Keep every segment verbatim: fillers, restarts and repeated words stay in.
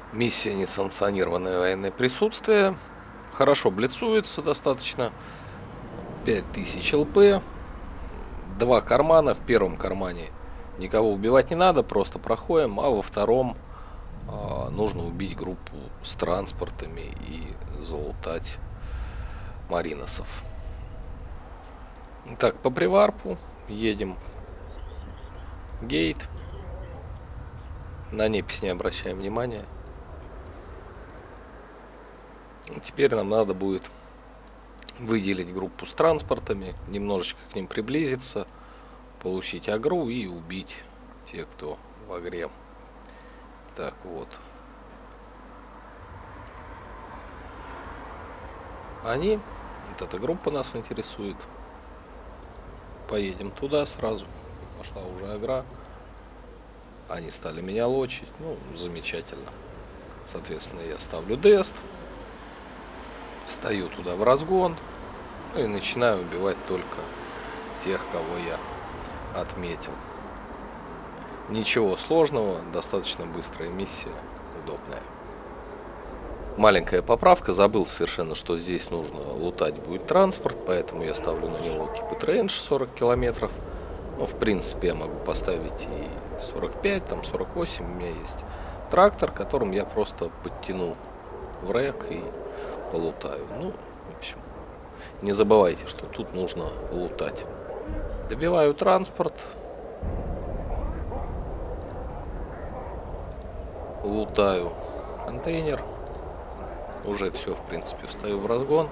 Миссия несанкционированное военное присутствие. Хорошо блицуется достаточно. пять тысяч ЛП. Два кармана. В первом кармане никого убивать не надо, просто проходим. А во втором э, нужно убить группу с транспортами и залутать мариносов. Так, по приварпу едем. Гейт. На непись не обращаем внимания. Теперь нам надо будет выделить группу с транспортами, немножечко к ним приблизиться, получить агру и убить тех, кто в агре. Так вот. Они, вот эта группа нас интересует. Поедем туда сразу. Пошла уже агра. Они стали меня лочить. Ну, замечательно. Соответственно, я ставлю дест. Встаю туда в разгон. Ну и начинаю убивать только тех, кого я отметил. Ничего сложного. Достаточно быстрая миссия. Удобная. Маленькая поправка. Забыл совершенно, что здесь нужно лутать будет транспорт. Поэтому я ставлю на него keep it range сорок километров. Ну, в принципе, я могу поставить и сорок пять, там сорок восемь. У меня есть трактор, которым я просто подтяну в рэк и полутаю. Ну, в общем, не забывайте, что тут нужно лутать. Добиваю транспорт. Лутаю контейнер. Уже все, в принципе, встаю в разгон.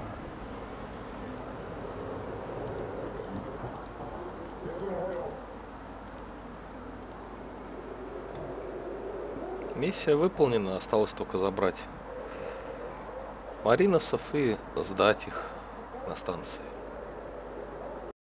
Миссия выполнена, осталось только забрать мариносов и сдать их на станции.